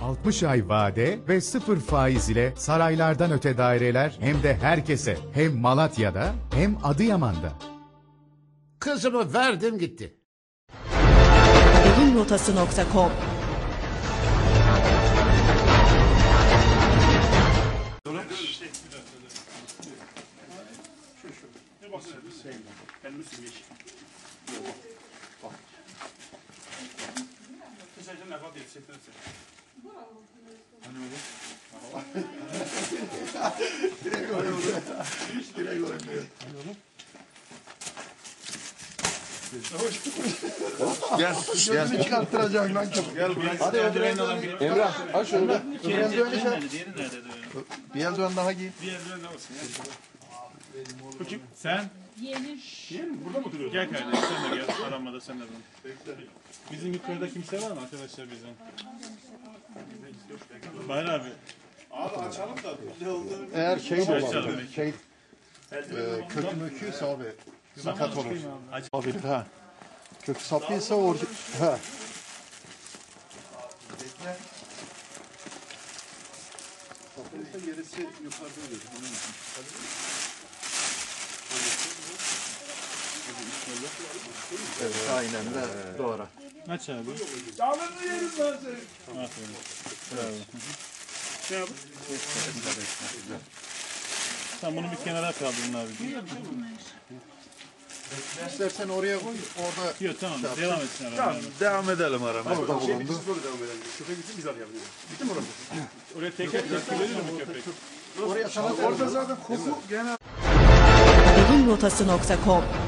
60 ay vade ve 0 faiz ile saraylardan öte daireler hem de herkese, hem Malatya'da hem Adıyaman'da. Kızımı verdim gitti. Evimrotası.com Gözünü çıkarttıracağım lan çok. Hadi eldiven alalım. Emrah aç şunu da. Bir eldiven daha giy. Bir eldiven de olsun ya. Bu kim? Sen? Yeğenim. Yeğenim burada mı oturuyorsun? Gel kardeşim sen de gel. Aramada sen de dön. Bizim yukarıda kimse var mı arkadaşlar bizden? Bayır abi. Abi açalım da. Eğer şey de olabilir. Kökü möküyse abi. Sakat olur. Abi ha. Kökü saplıysa orijinal. Ha. Bekle. Saplıysa gerisi yukarıda olur. Evet, aynen de doğru. Aç abi. Canını yerim ben seni. Aferin. Bravo. Ne yapın? Sen bunu bir kenara kaldırın abi. İstersen oraya koy, orada... Yok tamam, devam etsin arama. Tamam, devam edelim arama. Orada bulundu. Köpek gitsin biz arayalım. Bitti mi orası? Oraya tekrar tepki verir mi köpek? Oraya sana orada zaten koku gene... Evimrotası.com